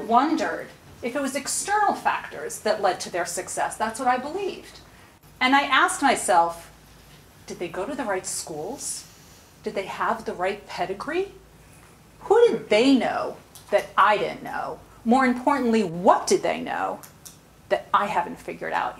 wondered if it was external factors that led to their success. That's what I believed. And I asked myself, did they go to the right schools? Did they have the right pedigree? Who did they know that I didn't know? More importantly, what did they know that I haven't figured out